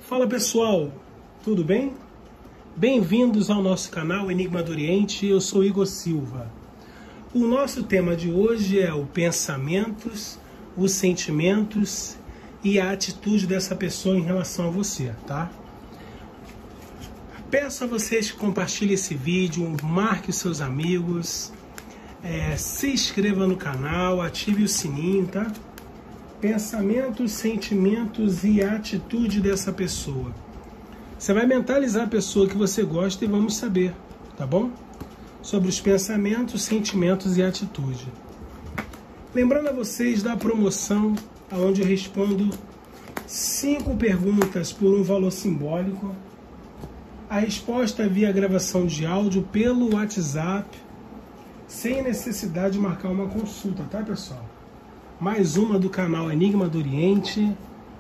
Fala pessoal, tudo bem? Bem-vindos ao nosso canal Enigma do Oriente, eu sou Igor Silva. O nosso tema de hoje é os pensamentos, os sentimentos e a atitude dessa pessoa em relação a você, tá? Peço a vocês que compartilhem esse vídeo, marque os seus amigos, se inscreva no canal, ative o sininho, tá? Pensamentos, sentimentos e atitude dessa pessoa. Você vai mentalizar a pessoa que você gosta e vamos saber, tá bom? Sobre os pensamentos, sentimentos e atitude. Lembrando a vocês da promoção, onde eu respondo 5 perguntas por um valor simbólico. A resposta é via gravação de áudio pelo WhatsApp, sem necessidade de marcar uma consulta, tá pessoal? Mais uma do canal Enigma do Oriente.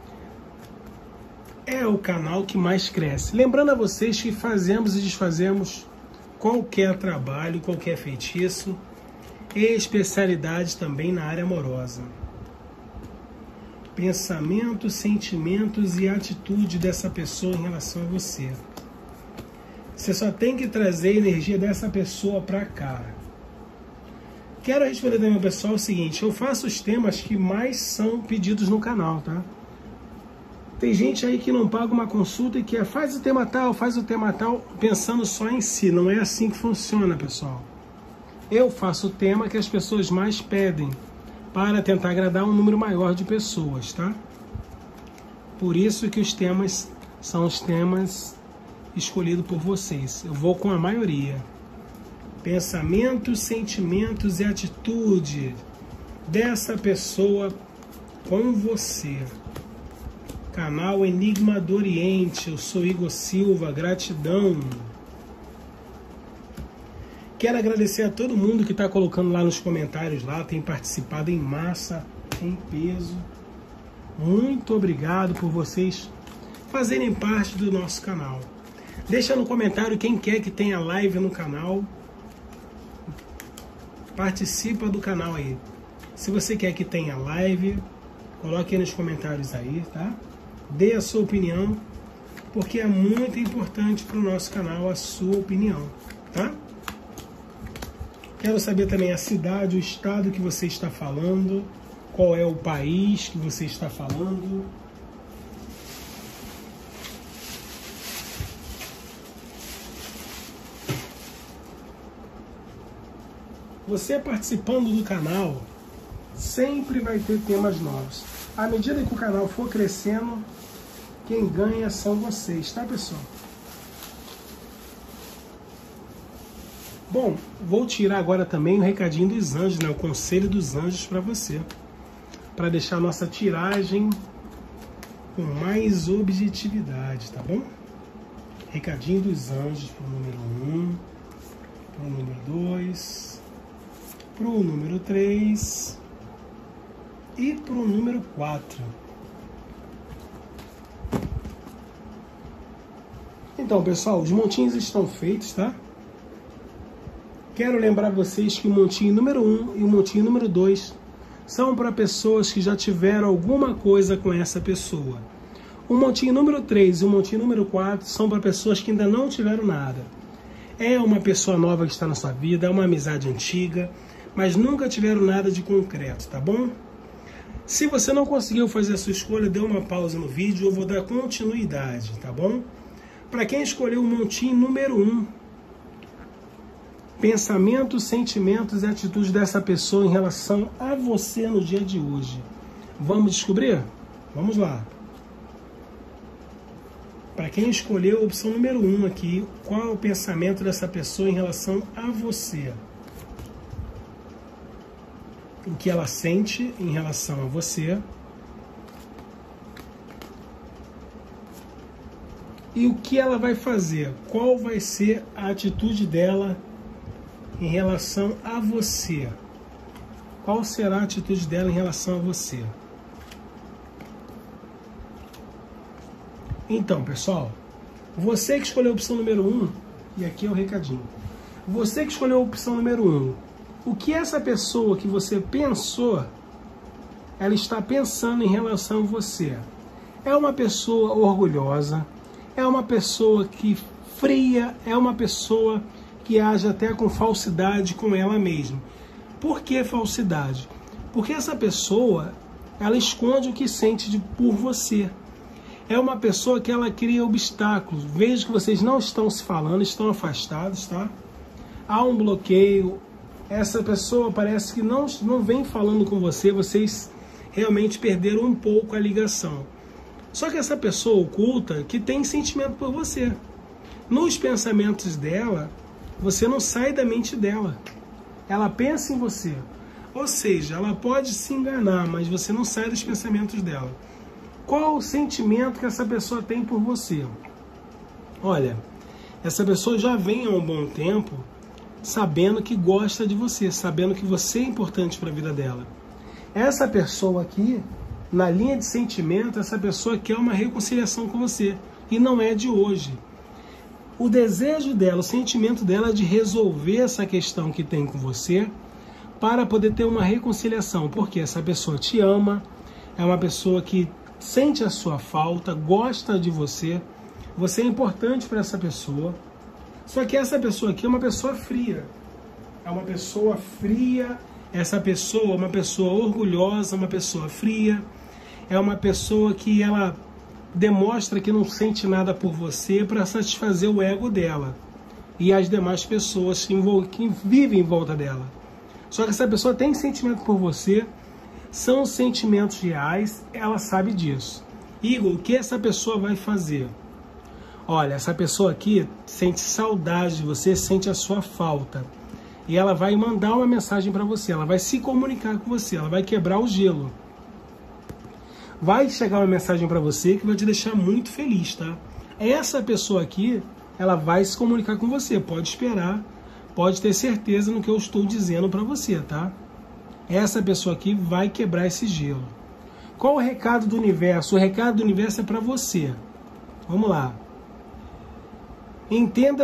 É o canal que mais cresce. Lembrando a vocês que fazemos e desfazemos qualquer trabalho, qualquer feitiço e especialidade também na área amorosa. Pensamentos, sentimentos e atitude dessa pessoa em relação a você. Você só tem que trazer a energia dessa pessoa para cá. Quero responder também ao pessoal o seguinte: eu faço os temas que mais são pedidos no canal, tá? Tem gente aí que não paga uma consulta e que faz o tema tal, pensando só em si. Não é assim que funciona, pessoal. Eu faço o tema que as pessoas mais pedem, para tentar agradar um número maior de pessoas, tá? Por isso que os temas são os temas escolhidos por vocês. Eu vou com a maioria. Pensamentos, sentimentos e atitude dessa pessoa com você. Canal Enigma do Oriente, eu sou Igor Silva, gratidão. Quero agradecer a todo mundo que está colocando lá nos comentários, lá tem participado em massa, em peso. Muito obrigado por vocês fazerem parte do nosso canal. Deixa no comentário quem quer que tenha live no canal. Participa do canal aí. Se você quer que tenha live, coloque aí nos comentários aí, tá? Dê a sua opinião, porque é muito importante para o nosso canal a sua opinião, tá? Quero saber também a cidade, o estado que você está falando, qual é o país que você está falando. Você participando do canal, sempre vai ter temas novos. À medida que o canal for crescendo, quem ganha são vocês, tá pessoal? Bom, vou tirar agora também o recadinho dos anjos, né? O conselho dos anjos para você. Para deixar a nossa tiragem com mais objetividade, tá bom? Recadinho dos anjos para o número 1, para o número 2... para o número 3 e para o número 4. Então, pessoal, os montinhos estão feitos, tá? Quero lembrar vocês que o montinho número 1 e o montinho número 2 são para pessoas que já tiveram alguma coisa com essa pessoa. O montinho número 3 e o montinho número 4 são para pessoas que ainda não tiveram nada. É uma pessoa nova que está na sua vida, é uma amizade antiga, mas nunca tiveram nada de concreto, tá bom? Se você não conseguiu fazer a sua escolha, dê uma pausa no vídeo, eu vou dar continuidade, tá bom? Para quem escolheu o montinho número 1, pensamentos, sentimentos e atitudes dessa pessoa em relação a você no dia de hoje. Vamos descobrir? Vamos lá. Para quem escolheu a opção número 1 aqui, qual é o pensamento dessa pessoa em relação a você? O que ela sente em relação a você e o que ela vai fazer, qual vai ser a atitude dela em relação a você, qual será a atitude dela em relação a você. Então, pessoal, você que escolheu a opção número 1, e aqui é o recadinho, você que escolheu a opção número 1, o que essa pessoa que você pensou, ela está pensando em relação a você? é uma pessoa orgulhosa, é uma pessoa que fria, é uma pessoa que age até com falsidade com ela mesma. Por que falsidade? Porque essa pessoa, ela esconde o que sente por você. É uma pessoa que ela cria obstáculos. Vejo que vocês não estão se falando, estão afastados, tá? Há um bloqueio. Essa pessoa parece que não vem falando com você, vocês realmente perderam um pouco a ligação. Só que essa pessoa oculta que tem sentimento por você. Nos pensamentos dela, você não sai da mente dela. Ela pensa em você. Ou seja, ela pode se enganar, mas você não sai dos pensamentos dela. Qual o sentimento que essa pessoa tem por você? Olha, essa pessoa já vem há um bom tempo sabendo que gosta de você, sabendo que você é importante para a vida dela. Essa pessoa aqui, na linha de sentimento, essa pessoa quer uma reconciliação com você. E não é de hoje. O desejo dela, o sentimento dela é de resolver essa questão que tem com você para poder ter uma reconciliação. Porque essa pessoa te ama, é uma pessoa que sente a sua falta, gosta de você, você é importante para essa pessoa. Só que essa pessoa aqui é uma pessoa fria. É uma pessoa fria, essa pessoa é uma pessoa orgulhosa, uma pessoa fria. É uma pessoa que ela demonstra que não sente nada por você para satisfazer o ego dela e as demais pessoas que vivem em volta dela. Só que essa pessoa tem sentimento por você, são sentimentos reais, ela sabe disso. Igor, o que essa pessoa vai fazer? Olha, essa pessoa aqui sente saudade de você, sente a sua falta. E ela vai mandar uma mensagem para você, ela vai se comunicar com você, ela vai quebrar o gelo. Vai chegar uma mensagem para você que vai te deixar muito feliz, tá? Essa pessoa aqui, ela vai se comunicar com você, pode esperar, pode ter certeza no que eu estou dizendo para você, tá? Essa pessoa aqui vai quebrar esse gelo. Qual o recado do universo? O recado do universo é para você. Vamos lá. Entenda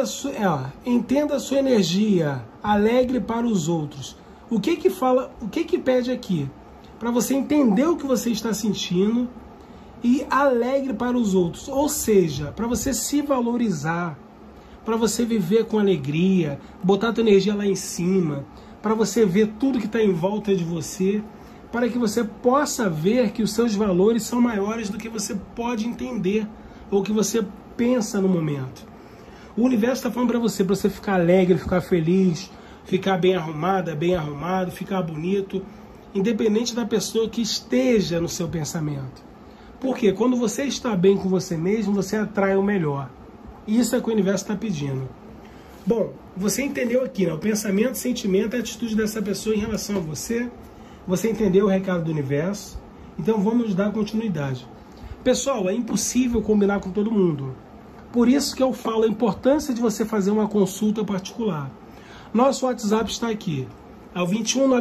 a sua energia, alegre para os outros. O que fala? O que pede aqui? Para você entender o que você está sentindo e alegre para os outros. Ou seja, para você se valorizar, para você viver com alegria, botar a tua energia lá em cima, para você ver tudo que está em volta de você, para que você possa ver que os seus valores são maiores do que você pode entender ou que você pensa no momento. O universo está falando para você ficar alegre, ficar feliz, ficar bem arrumada, bem arrumado, ficar bonito, independente da pessoa que esteja no seu pensamento. Porque quando você está bem com você mesmo, você atrai o melhor. Isso é o que o universo está pedindo. Bom, você entendeu aqui, né? O pensamento, o sentimento, a atitude dessa pessoa em relação a você. Você entendeu o recado do universo. Então vamos dar continuidade. Pessoal, é impossível combinar com todo mundo. Por isso que eu falo a importância de você fazer uma consulta particular. Nosso WhatsApp está aqui. É o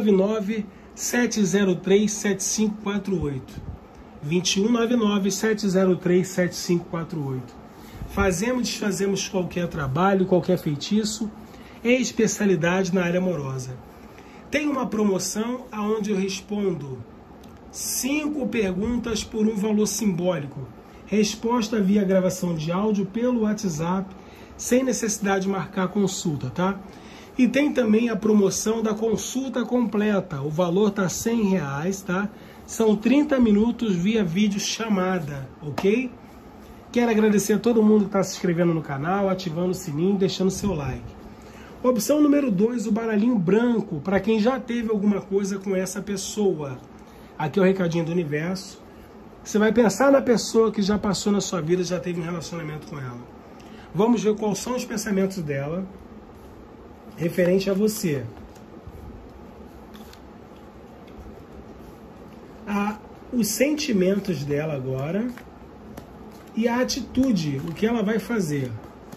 2199-703-7548. 2199-703-7548. Fazemos e desfazemos qualquer trabalho, qualquer feitiço, em especialidade na área amorosa. Tem uma promoção onde eu respondo 5 perguntas por um valor simbólico. Resposta via gravação de áudio pelo WhatsApp, sem necessidade de marcar consulta, tá? E tem também a promoção da consulta completa. O valor tá R$100, tá? São 30 minutos via vídeo chamada, ok? Quero agradecer a todo mundo que está se inscrevendo no canal, ativando o sininho, deixando seu like. Opção número 2, o baralhinho branco, para quem já teve alguma coisa com essa pessoa. Aqui é o recadinho do universo. Você vai pensar na pessoa que já passou na sua vida, já teve um relacionamento com ela. Vamos ver quais são os pensamentos dela referente a você. Os sentimentos dela agora e a atitude, o que ela vai fazer.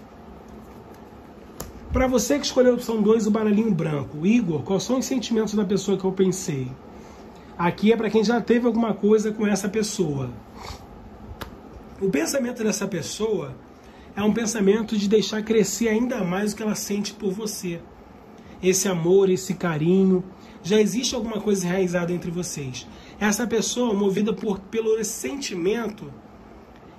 Para você que escolheu a opção 2, o baralhinho branco. Igor, quais são os sentimentos da pessoa que eu pensei? Aqui é para quem já teve alguma coisa com essa pessoa. O pensamento dessa pessoa é um pensamento de deixar crescer ainda mais o que ela sente por você. Esse amor, esse carinho. Já existe alguma coisa enraizada entre vocês. Essa pessoa, movida pelo sentimento,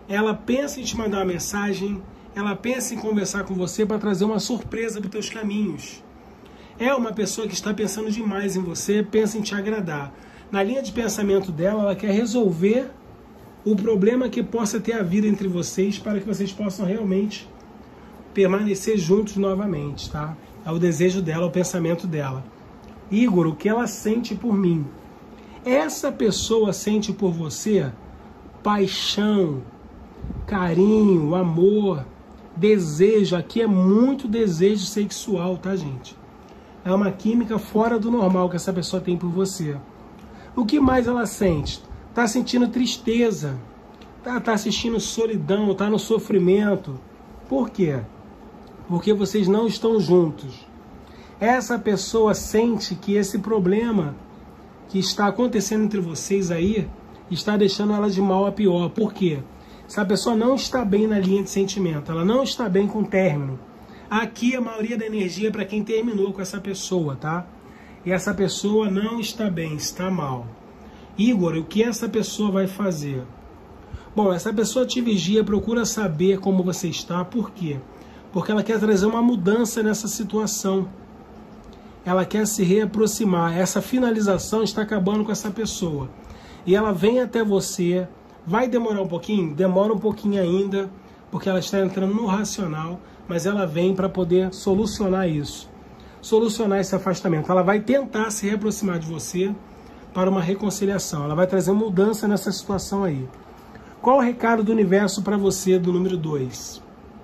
ela pensa em te mandar uma mensagem, ela pensa em conversar com você para trazer uma surpresa para os teus caminhos. É uma pessoa que está pensando demais em você, pensa em te agradar. Na linha de pensamento dela, ela quer resolver o problema que possa ter havido entre vocês para que vocês possam realmente permanecer juntos novamente, tá? É o desejo dela, o pensamento dela. Igor, o que ela sente por mim? Essa pessoa sente por você paixão, carinho, amor, desejo. Aqui é muito desejo sexual, tá, gente? É uma química fora do normal que essa pessoa tem por você. O que mais ela sente? Tá sentindo tristeza, tá assistindo solidão, tá no sofrimento. Por quê? Porque vocês não estão juntos. Essa pessoa sente que esse problema que está acontecendo entre vocês aí está deixando ela de mal a pior. Por quê? Essa pessoa não está bem na linha de sentimento, ela não está bem com o término. Aqui a maioria da energia é para quem terminou com essa pessoa, tá? E essa pessoa não está bem, está mal. Igor, o que essa pessoa vai fazer? Bom, essa pessoa te vigia, procura saber como você está. Por quê? Porque ela quer trazer uma mudança nessa situação. Ela quer se reaproximar. Essa finalização está acabando com essa pessoa. E ela vem até você. Vai demorar um pouquinho? Demora um pouquinho ainda, porque ela está entrando no racional, mas ela vem para poder solucionar isso. Solucionar esse afastamento. Ela vai tentar se reaproximar de você para uma reconciliação. Ela vai trazer mudança nessa situação aí. Qual o recado do universo para você do número 2?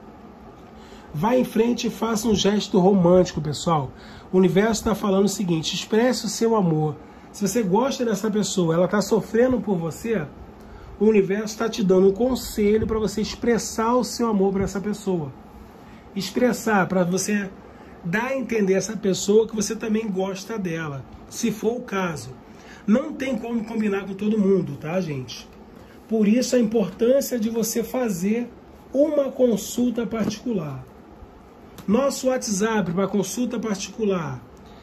Vai em frente e faça um gesto romântico, pessoal. O universo está falando o seguinte: expresse o seu amor. Se você gosta dessa pessoa, ela está sofrendo por você, o universo está te dando um conselho para você expressar o seu amor para essa pessoa. Expressar, para você dar a entender a essa pessoa que você também gosta dela, se for o caso. Não tem como combinar com todo mundo, tá, gente? Por isso a importância de você fazer uma consulta particular. Nosso WhatsApp para consulta particular,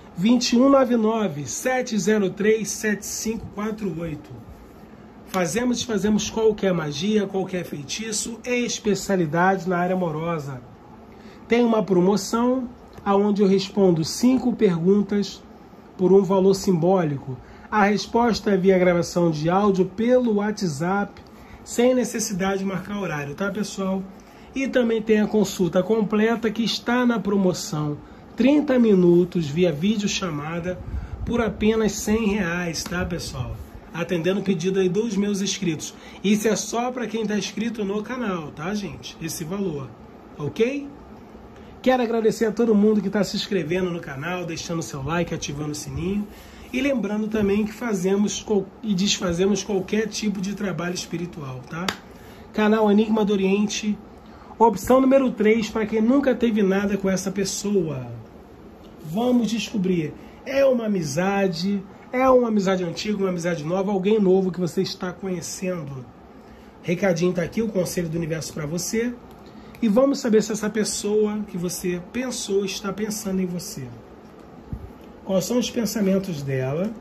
2199-703-7548. Fazemos qualquer magia, qualquer feitiço e especialidade na área amorosa. Tem uma promoção onde eu respondo 5 perguntas por um valor simbólico. A resposta é via gravação de áudio pelo WhatsApp, sem necessidade de marcar horário, tá, pessoal? E também tem a consulta completa que está na promoção, 30 minutos via videochamada por apenas R$100, tá, pessoal? Atendendo o pedido aí dos meus inscritos. Isso é só para quem está inscrito no canal, tá, gente? Esse valor, ok? Quero agradecer a todo mundo que está se inscrevendo no canal, deixando seu like, ativando o sininho. E lembrando também que fazemos e desfazemos qualquer tipo de trabalho espiritual, tá? Canal Enigma do Oriente. Opção número 3, para quem nunca teve nada com essa pessoa. Vamos descobrir. É uma amizade antiga, uma amizade nova, alguém novo que você está conhecendo. Recadinho tá aqui, o conselho do universo para você. E vamos saber se essa pessoa que você pensou está pensando em você. Quais são os pensamentos dela,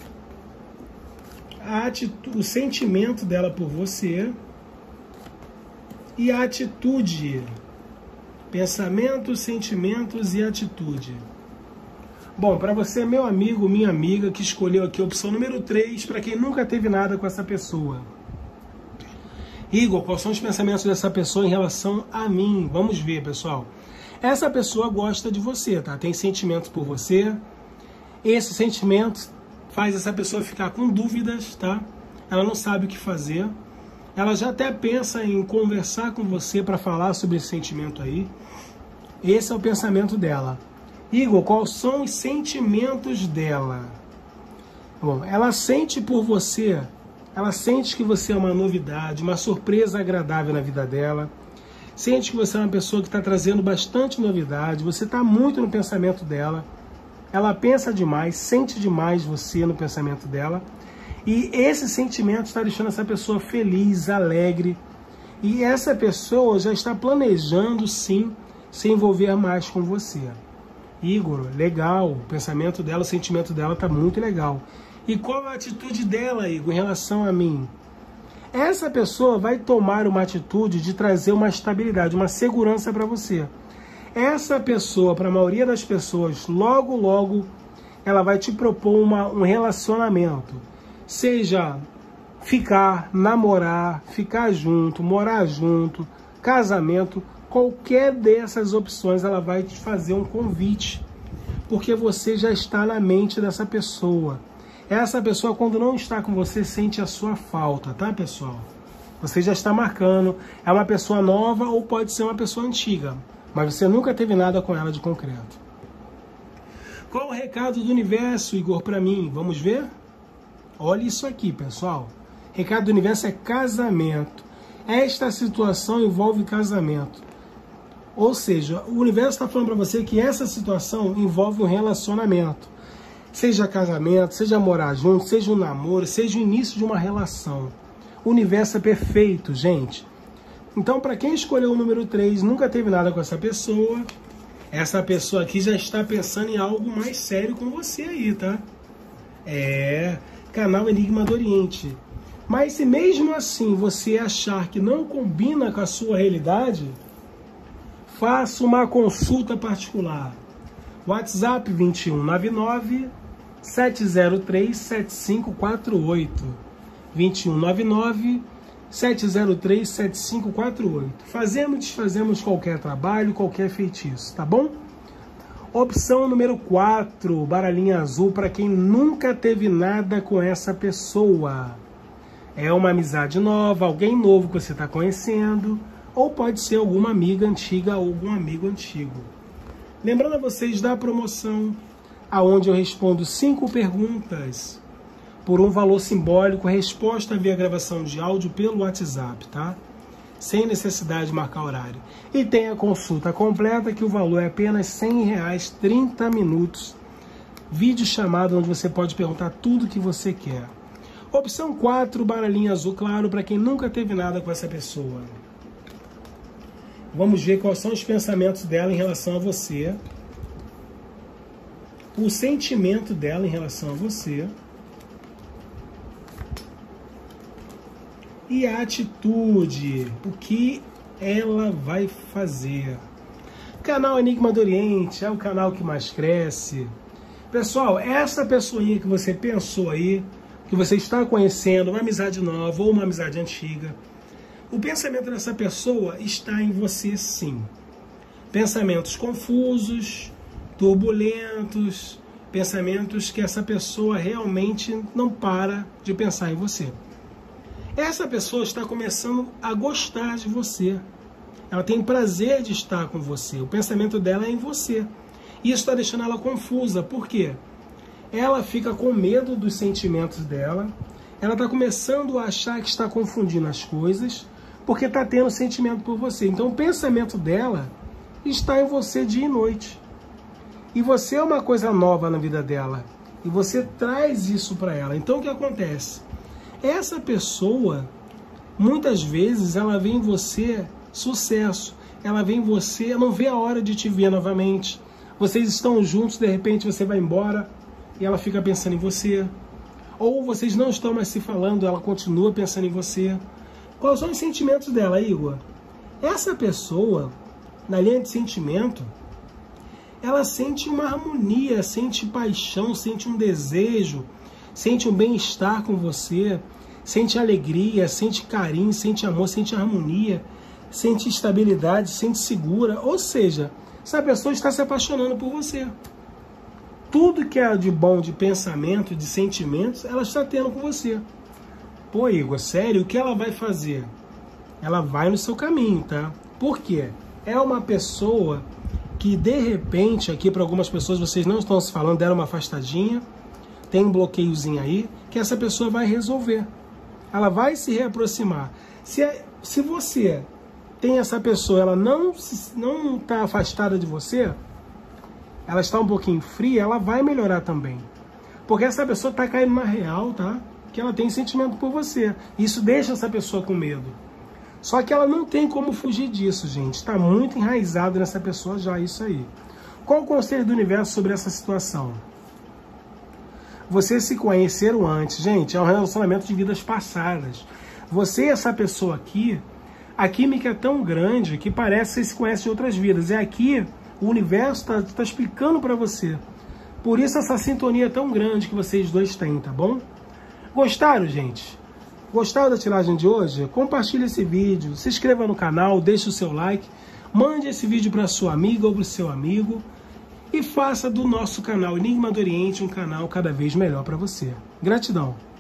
o sentimento dela por você e a atitude. Pensamentos, sentimentos e atitude. Bom, para você, meu amigo, minha amiga, que escolheu aqui a opção número 3, para quem nunca teve nada com essa pessoa. Igor, quais são os pensamentos dessa pessoa em relação a mim? Vamos ver, pessoal. Essa pessoa gosta de você, tá? Tem sentimentos por você. Esse sentimento faz essa pessoa ficar com dúvidas, tá? Ela não sabe o que fazer. Ela já até pensa em conversar com você para falar sobre esse sentimento aí. Esse é o pensamento dela. Igor, quais são os sentimentos dela? Bom, ela sente por você, ela sente que você é uma novidade, uma surpresa agradável na vida dela. Sente que você é uma pessoa que está trazendo bastante novidade, você está muito no pensamento dela. Ela pensa demais, sente demais você no pensamento dela. E esse sentimento está deixando essa pessoa feliz, alegre. E essa pessoa já está planejando, sim, se envolver mais com você. Igor, legal. O pensamento dela, o sentimento dela está muito legal. E qual a atitude dela, Igor, em relação a mim? essa pessoa vai tomar uma atitude de trazer uma estabilidade, uma segurança para você. Essa pessoa, para a maioria das pessoas, logo, logo, ela vai te propor um relacionamento. Seja ficar, namorar, ficar junto, morar junto, casamento, qualquer dessas opções ela vai te fazer um convite. Porque você já está na mente dessa pessoa. Essa pessoa, quando não está com você, sente a sua falta, tá, pessoal? Você já está marcando. É uma pessoa nova ou pode ser uma pessoa antiga, mas você nunca teve nada com ela de concreto. Qual o recado do universo, Igor, para mim? Vamos ver? Olha isso aqui, pessoal. Recado do universo é casamento. Esta situação envolve casamento. Ou seja, o universo está falando para você que essa situação envolve um relacionamento. Seja casamento, seja morar junto, seja um namoro, seja o início de uma relação. O universo é perfeito, gente. Então, para quem escolheu o número 3, nunca teve nada com essa pessoa aqui já está pensando em algo mais sério com você aí, tá? Canal Enigma do Oriente. Mas se mesmo assim você achar que não combina com a sua realidade, faça uma consulta particular. WhatsApp 2199 703 7548. 2199 703 7548. Fazemos e desfazemos qualquer trabalho, qualquer feitiço, tá bom? Opção número 4, baralhinha azul, para quem nunca teve nada com essa pessoa. É uma amizade nova, alguém novo que você está conhecendo, ou pode ser alguma amiga antiga ou algum amigo antigo. Lembrando a vocês da promoção, aonde eu respondo 5 perguntas por um valor simbólico, resposta via gravação de áudio pelo WhatsApp, tá? Sem necessidade de marcar horário. E tem a consulta completa, que o valor é apenas R$100, 30 minutos. Vídeo chamado, onde você pode perguntar tudo que você quer. Opção 4, baralhinha azul claro, para quem nunca teve nada com essa pessoa. Vamos ver quais são os pensamentos dela em relação a você. O sentimento dela em relação a você. E a atitude, o que ela vai fazer. Canal Enigma do Oriente é o canal que mais cresce. Pessoal, essa pessoinha que você pensou aí, que você está conhecendo, uma amizade nova ou uma amizade antiga, o pensamento dessa pessoa está em você, sim. Pensamentos confusos, turbulentos, pensamentos que essa pessoa realmente não para de pensar em você. Essa pessoa está começando a gostar de você. Ela tem prazer de estar com você. O pensamento dela é em você. Isso está deixando ela confusa. Por quê? Ela fica com medo dos sentimentos dela. Ela está começando a achar que está confundindo as coisas, porque está tendo sentimento por você. Então o pensamento dela está em você dia e noite. E você é uma coisa nova na vida dela. E você traz isso para ela. Então o que acontece? Essa pessoa, muitas vezes, ela vê em você sucesso. Ela vê em você, não vê a hora de te ver novamente. Vocês estão juntos, de repente você vai embora e ela fica pensando em você. Ou vocês não estão mais se falando, ela continua pensando em você. Quais são os sentimentos dela, Igor? Essa pessoa, na linha de sentimento, ela sente uma harmonia, sente paixão, sente um desejo, sente um bem-estar com você, sente alegria, sente carinho, sente amor, sente harmonia, sente estabilidade, sente segura. Ou seja, essa pessoa está se apaixonando por você. Tudo que é de bom, de pensamento, de sentimentos, ela está tendo com você. Pô, Igor, sério, o que ela vai fazer? Ela vai no seu caminho, tá? Por quê? É uma pessoa que, de repente, aqui para algumas pessoas, vocês não estão se falando, deram uma afastadinha, tem um bloqueiozinho aí, que essa pessoa vai resolver. Ela vai se reaproximar. Se você tem essa pessoa, ela não está afastada de você, ela está um pouquinho fria, ela vai melhorar também. Porque essa pessoa está caindo na real, tá? Que ela tem sentimento por você. Isso deixa essa pessoa com medo. Só que ela não tem como fugir disso, gente. Está muito enraizado nessa pessoa já isso aí. Qual o conselho do universo sobre essa situação? Vocês se conheceram antes, gente, é um relacionamento de vidas passadas. Você e essa pessoa aqui, a química é tão grande que parece que vocês se conhecem de outras vidas. É aqui, o universo tá explicando para você. Por isso essa sintonia tão grande que vocês dois têm, tá bom? Gostaram, gente? Gostaram da tiragem de hoje? Compartilhe esse vídeo, se inscreva no canal, deixe o seu like, mande esse vídeo para sua amiga ou para o seu amigo e faça do nosso canal Enigma do Oriente um canal cada vez melhor para você. Gratidão!